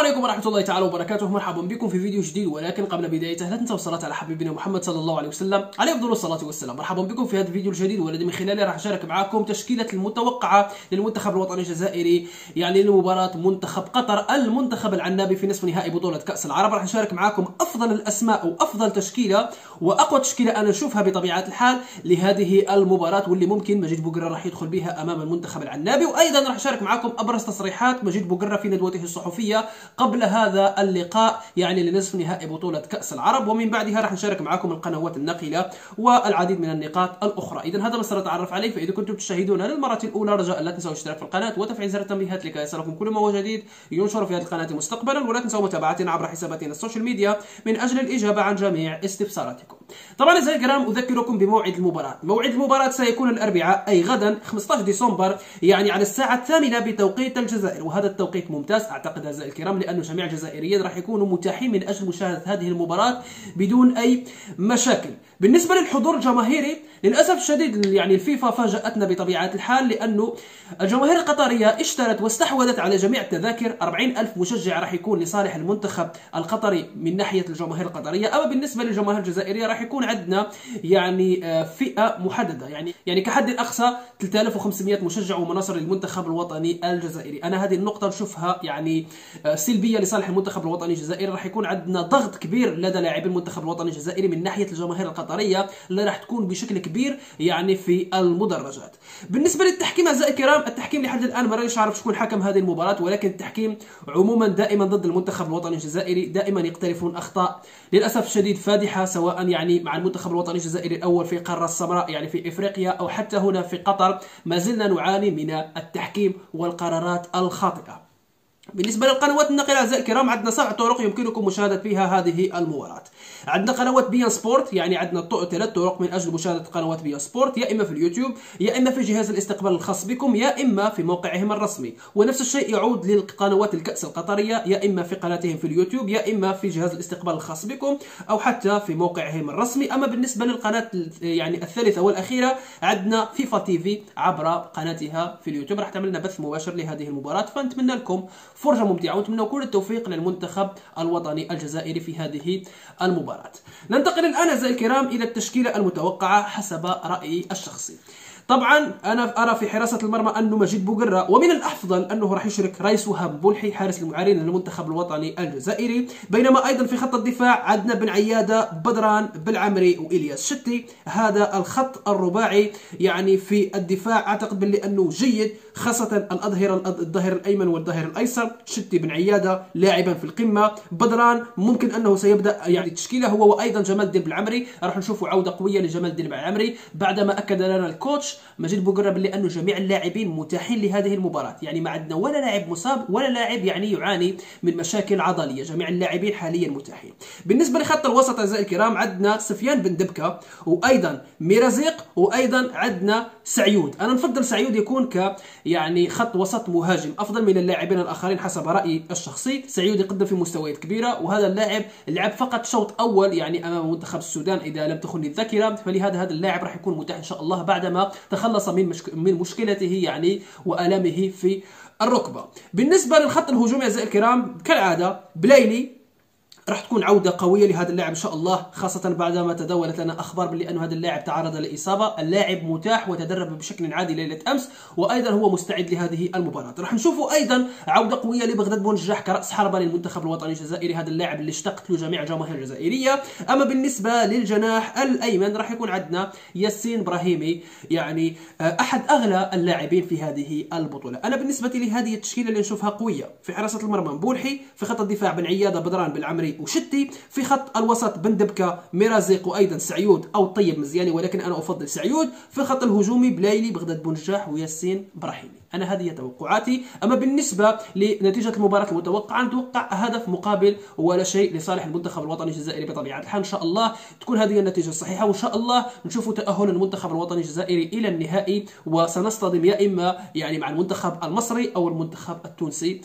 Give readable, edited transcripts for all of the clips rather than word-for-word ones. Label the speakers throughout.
Speaker 1: عليكم ورحمة الله تعالى وبركاته. مرحبا بكم في فيديو جديد، ولكن قبل بدايته لا تنسوا الصلاة على حبيبنا محمد صلى الله عليه وسلم عليه أفضل الصلاة والسلام. مرحبا بكم في هذا الفيديو الجديد، والذي من خلاله راح أشارك معكم تشكيلة المتوقعة للمنتخب الوطني الجزائري، يعني لمباراة منتخب قطر المنتخب العنابي في نصف نهائي بطولة كأس العرب. راح نشارك معكم أفضل الأسماء وأفضل تشكيلة وأقوى تشكيلة أنا نشوفها بطبيعة الحال لهذه المباراة، واللي ممكن مجيد بوقرة راح يدخل بها أمام المنتخب العنابي. وأيضا راح أشارك معكم أبرز تصريحات مجيد بوقرة في ندوته الصحفية قبل هذا اللقاء، يعني لنصف نهائي بطولة كأس العرب. ومن بعدها راح نشارك معكم القنوات الناقلة والعديد من النقاط الأخرى. إذا هذا ما سنتعرف عليه، فإذا كنتم تشاهدون للمرة الأولى رجاء لا تنسوا الاشتراك في القناة وتفعيل زر التنبيهات لكي يصلكم كل ما هو جديد ينشر في هذه القناة مستقبلا. ولا تنسوا متابعتنا عبر حساباتنا السوشيال ميديا من أجل الإجابة عن جميع استفساراتكم. طبعا أعزائي الكرام، أذكركم بموعد المباراة. موعد المباراة سيكون الأربعاء، أي غدا 15 ديسمبر، يعني على الساعة 8 بتوقيت الجزائر. وهذا التوقيت ممتاز أعتقد أعزائي الكرام، لأن جميع الجزائريين راح يكونوا متاحين من أجل مشاهدة هذه المباراة بدون أي مشاكل. بالنسبة للحضور الجماهيري، للأسف الشديد يعني الفيفا فاجأتنا بطبيعة الحال، لأنه الجماهير القطرية اشترت واستحوذت على جميع التذاكر. 40,000 مشجع راح يكون لصالح المنتخب القطري من ناحية الجماهير القطرية. أما بالنسبة للجماهير الجزائرية راح يكون عندنا يعني فئة محددة، يعني كحد أقصى 3500 مشجع ومناصر للمنتخب الوطني الجزائري. أنا هذه النقطة نشوفها يعني سلبية لصالح المنتخب الوطني الجزائري. راح يكون عندنا ضغط كبير لدى لاعبي المنتخب الوطني الجزائري من ناحية الجماهير القطرية، اللي راح تكون بشكل كبير يعني في المدرجات. بالنسبة للتحكيم أعزائي الكرام، التحكيم لحد الآن ما رانيش عارف شكون حكم هذه المباراة، ولكن التحكيم عموما دائما ضد المنتخب الوطني الجزائري، دائما يقترفون أخطاء للأسف الشديد فادحة، سواء يعني مع المنتخب الوطني الجزائري الأول في القارة السمراء يعني في إفريقيا، أو حتى هنا في قطر ما زلنا نعاني من التحكيم والقرارات الخاطئة. بالنسبة للقنوات الناقلة أعزائي الكرام، عندنا 7 طرق يمكنكم مشاهدة فيها هذه المباراة. عندنا قنوات بيان سبورت، يعني عندنا 3 طرق من أجل مشاهدة قنوات بيان سبورت، يا إما في اليوتيوب، يا إما في جهاز الاستقبال الخاص بكم، يا إما في موقعهم الرسمي. ونفس الشيء يعود للقنوات الكأس القطرية، يا إما في قناتهم في اليوتيوب، يا إما في جهاز الاستقبال الخاص بكم، أو حتى في موقعهم الرسمي. أما بالنسبة للقناة يعني الثالثة والأخيرة، عندنا فيفا تي في عبر قناتها في اليوتيوب، راح تعمل لنا بث مباشر لهذه المباراة. فنتمنى لكم فرجة ممتعة، ونتمنى كل التوفيق للمنتخب الوطني الجزائري في هذه المباراة. ننتقل الآن أعزائي الكرام إلى التشكيلة المتوقعة حسب رأيي الشخصي. طبعا انا ارى في حراسه المرمى انه مجيد بوقرة، ومن الافضل انه راح يشرك رئيس وهاب بولحي حارس المعارين للمنتخب الوطني الجزائري. بينما ايضا في خط الدفاع عندنا بن عياده، بدران، بالعمري، والياس شتي. هذا الخط الرباعي يعني في الدفاع اعتقد باللي انه جيد، خاصه الظهير الايمن والظهير الايسر. شتي بن عياده لاعبا في القمه، بدران ممكن انه سيبدا يعني التشكيله هو، وايضا جمال الدين بالعمري. راح نشوفوا عوده قويه لجمال الدين بالعمري بعدما اكد لنا الكوتش مجيد بوقرة باللي أنه جميع اللاعبين متاحين لهذه المباراة، يعني ما عندنا ولا لاعب مصاب ولا لاعب يعني يعاني من مشاكل عضلية، جميع اللاعبين حاليا متاحين. بالنسبة لخط الوسط أعزائي الكرام، عندنا سفيان بن دبكة، وأيضا ميرزيق، وأيضا عندنا سعيود. أنا نفضل سعيود يكون يعني خط وسط مهاجم أفضل من اللاعبين الآخرين حسب رأيي الشخصي. سعيود يقدم في مستويات كبيرة، وهذا اللاعب لعب فقط شوط أول يعني أمام منتخب السودان إذا لم تخني الذاكرة، فلهذا هذا اللاعب راح يكون متاح إن شاء الله بعدما تخلص من مشكلته يعني وآلامه في الركبة. بالنسبة للخط الهجومي أعزائي الكرام، كالعادة بلايلي راح تكون عودة قوية لهذا اللاعب إن شاء الله، خاصة بعدما تداولت لنا أخبار باللي أن هذا اللاعب تعرض لإصابة. اللاعب متاح وتدرب بشكل عادي ليلة أمس، وأيضا هو مستعد لهذه المباراة. راح نشوفوا أيضا عودة قوية لبغداد بونجاح كرأس حربة للمنتخب الوطني الجزائري، هذا اللاعب اللي اشتقت له جميع الجماهير الجزائرية. أما بالنسبة للجناح الأيمن راح يكون عندنا ياسين براهيمي، يعني أحد أغلى اللاعبين في هذه البطولة. أنا بالنسبة لي هذه التشكيلة اللي نشوفها قوية. في حراسة المرمى بولحي، في خط الدفاع بن عيادة، بدران، بالعمري، وشتي. في خط الوسط بن دبكة، ميرزيق، وايضا سعيود او طيب مزياني، ولكن انا افضل سعيود. في الخط الهجومي بلايلي، بغداد بونجاح، وياسين براهيمي. انا هذه توقعاتي. اما بالنسبه لنتيجه المباراه المتوقعه، نتوقع هدف مقابل ولا شيء لصالح المنتخب الوطني الجزائري بطبيعه الحال. ان شاء الله تكون هذه النتيجه الصحيحه، وان شاء الله نشوف تاهل المنتخب الوطني الجزائري الى النهائي، وسنصطدم يا اما يعني مع المنتخب المصري او المنتخب التونسي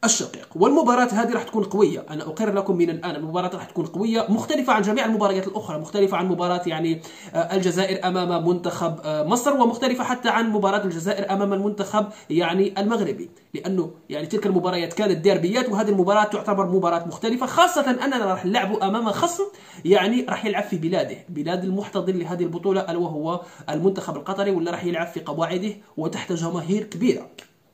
Speaker 1: الشقيق. والمباراة هذه راح تكون قوية، أنا أقر لكم من الآن المباراة راح تكون قوية، مختلفة عن جميع المباريات الأخرى، مختلفة عن مباراة يعني الجزائر أمام منتخب مصر، ومختلفة حتى عن مباراة الجزائر أمام المنتخب يعني المغربي، لأنه يعني تلك المباريات كانت ديربيات، وهذه المباراة تعتبر مباراة مختلفة، خاصة أننا راح نلعب أمام خصم يعني راح يلعب في بلاده، بلاد المحتضن لهذه البطولة، ألا وهو المنتخب القطري، ولا راح يلعب في قواعده وتحت جماهير كبيرة.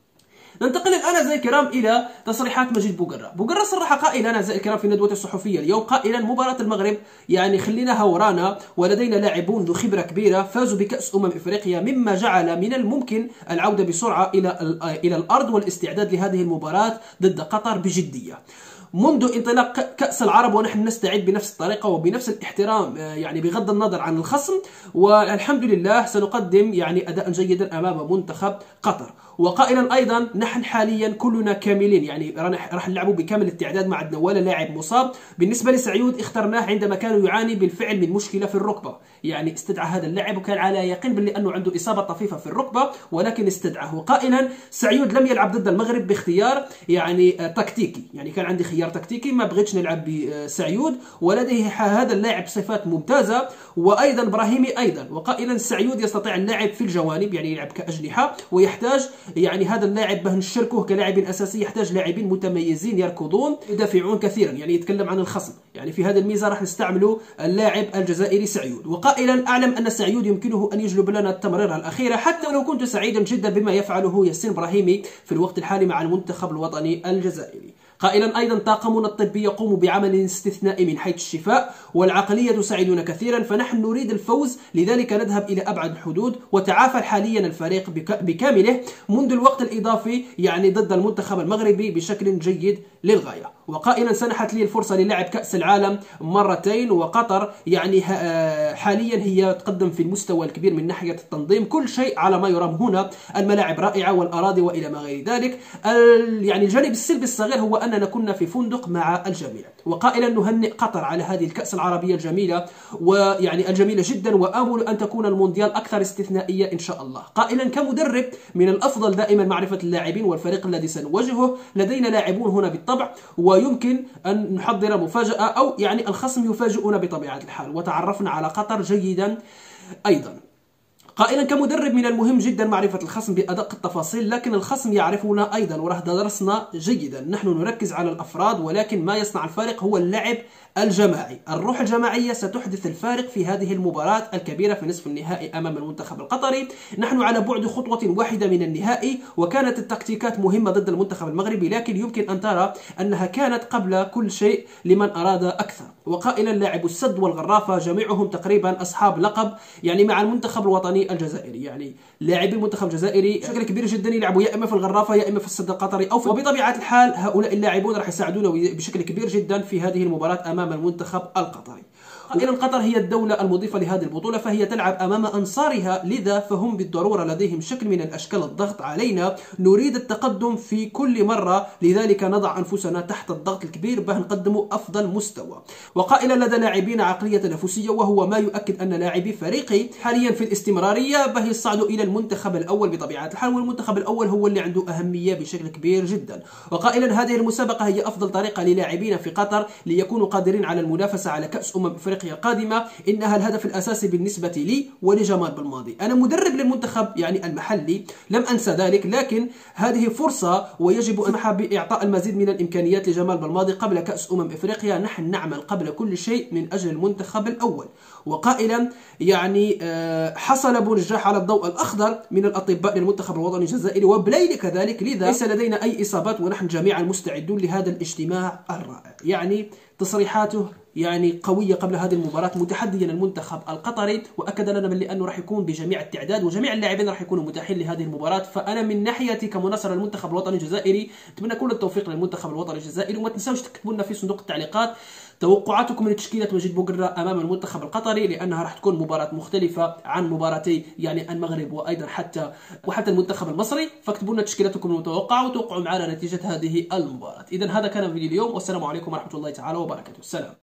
Speaker 1: ننتقل الآن أعزائي الكرام إلى تصريحات مجيد بوقرة. بوقرة صرح قائلا أعزائي الكرام في ندوته الصحفية اليوم قائلا: مباراة المغرب يعني خليناها ورانا، ولدينا لاعبون ذو خبرة كبيرة فازوا بكأس إفريقيا، مما جعل من الممكن العودة بسرعة إلى الأرض والاستعداد لهذه المباراة ضد قطر بجدية. منذ انطلاق كأس العرب ونحن نستعد بنفس الطريقة وبنفس الاحترام يعني بغض النظر عن الخصم، والحمد لله سنقدم يعني أداء جيدا أمام منتخب قطر. وقائلا أيضا: نحن حاليا كلنا كاملين، يعني راح نلعبوا بكامل الاستعداد، ما عندنا ولا لاعب مصاب. بالنسبة لسعيود اخترناه عندما كان يعاني بالفعل من مشكلة في الركبة، يعني استدعى هذا اللاعب وكان على يقين بأنه عنده إصابة طفيفة في الركبة ولكن استدعاه. قائلا: سعيود لم يلعب ضد المغرب باختيار يعني تكتيكي، يعني كان عندي خيار تكتيكي ما بغيتش نلعب بسعيود، ولديه هذا اللاعب صفات ممتازة، وأيضا إبراهيمي أيضا. وقائلا: سعيود يستطيع اللعب في الجوانب، يعني يلعب كأجنحة، ويحتاج يعني هذا اللاعب به نشاركه كلاعب أساسي، يحتاج لاعبين متميزين يركضون يدافعون كثيرا، يعني يتكلم عن الخصم، يعني في هذه الميزة راح نستعمله اللاعب الجزائري سعيود. وقائلا: أعلم أن سعيود يمكنه أن يجلب لنا التمريرة الأخيرة، حتى ولو كنت سعيدا جدا بما يفعله ياسين إبراهيمي في الوقت الحالي مع المنتخب الوطني الجزائري. قائلا أيضا: طاقمنا الطبي يقوم بعمل استثنائي من حيث الشفاء، والعقلية تساعدنا كثيرا، فنحن نريد الفوز، لذلك نذهب إلى أبعد الحدود. وتعافى حاليا الفريق بكامله منذ الوقت الإضافي يعني ضد المنتخب المغربي بشكل جيد للغاية. وقائلا: سنحت لي الفرصة للعب كأس العالم مرتين، وقطر يعني حاليا هي تقدم في المستوى الكبير من ناحية التنظيم، كل شيء على ما يرام هنا، الملاعب رائعة والأراضي وإلى ما غير ذلك. يعني الجانب السلبي الصغير هو أننا كنا في فندق مع الجميع. وقائلا: نهنئ قطر على هذه الكأس العربية الجميلة، ويعني الجميلة جدا، وآمل أن تكون المونديال أكثر استثنائية إن شاء الله. قائلا: كمدرب من الأفضل دائما معرفة اللاعبين والفريق الذي سنواجهه، لدينا لاعبون هنا بالطبع، ويمكن أن نحضر مفاجأة أو يعني الخصم يفاجئنا بطبيعة الحال. وتعرفنا على قطر جيدا أيضا. قائلا: كمدرب من المهم جدا معرفة الخصم بأدق التفاصيل، لكن الخصم يعرفنا أيضا وراه درسنا جيدا. نحن نركز على الأفراد، ولكن ما يصنع الفارق هو اللعب الجماعي. الروح الجماعية ستحدث الفارق في هذه المباراة الكبيرة في نصف النهائي أمام المنتخب القطري. نحن على بعد خطوة واحدة من النهائي، وكانت التكتيكات مهمة ضد المنتخب المغربي، لكن يمكن أن ترى أنها كانت قبل كل شيء لمن أراد أكثر. وقائلا: لاعب السد والغرافة جميعهم تقريبا أصحاب لقب يعني مع المنتخب الوطني الجزائري، يعني لاعبي المنتخب الجزائري بشكل كبير جدا يلعبوا يا إما في الغرافة يا إما في السد القطري وبطبيعة الحال هؤلاء اللاعبون راح يساعدونا بشكل كبير جدا في هذه المباراة أمام المنتخب القطري. قائلا: قطر هي الدولة المضيفة لهذه البطولة، فهي تلعب أمام أنصارها، لذا فهم بالضرورة لديهم شكل من الأشكال الضغط علينا، نريد التقدم في كل مرة، لذلك نضع أنفسنا تحت الضغط الكبير به نقدم أفضل مستوى. وقائلا: لدى لاعبين عقلية تنافسية، وهو ما يؤكد أن لاعبي فريقي حاليا في الاستمرارية به يصعدوا إلى المنتخب الأول بطبيعة الحال، والمنتخب الأول هو اللي عنده أهمية بشكل كبير جدا. وقائلا: هذه المسابقة هي أفضل طريقة للاعبين في قطر ليكونوا قادرين على المنافسة على كأس أفريقيا القادمة، إنها الهدف الأساسي بالنسبة لي ولجمال بالماضي. أنا مدرب للمنتخب يعني المحلي، لم أنسى ذلك، لكن هذه فرصة ويجب أن نسمح بإعطاء المزيد من الإمكانيات لجمال بالماضي قبل كأس أفريقيا. نحن نعمل قبل كل شيء من أجل المنتخب الأول. وقائلا: يعني حصل بنجاح على الضوء الأخضر من الأطباء للمنتخب الوطني الجزائري وبليل كذلك، لذا ليس لدينا أي إصابات، ونحن جميعا مستعدون لهذا الاجتماع الرائع. يعني تصريحاته يعني قوية قبل هذه المباراة، متحديا المنتخب القطري، وأكد لنا من أنه راح يكون بجميع التعداد وجميع اللاعبين راح يكونوا متاحين لهذه المباراة. فأنا من ناحيتي كمناصر المنتخب الوطني الجزائري أتمنى كل التوفيق للمنتخب الوطني الجزائري. وما تنسوش تكتبوا لنا في صندوق التعليقات توقعاتكم من تشكيلة مجيد بوقرة أمام المنتخب القطري، لأنها راح تكون مباراة مختلفة عن مباراتي يعني المغرب وأيضا حتى المنتخب المصري. فاكتبوا لنا تشكيلتكم المتوقعة وتوقعوا معنا نتيجة هذه المباراة. إذا هذا كان فيديو اليوم، والسلام عليكم ورحمة الله تعالى وبركاته. السلام.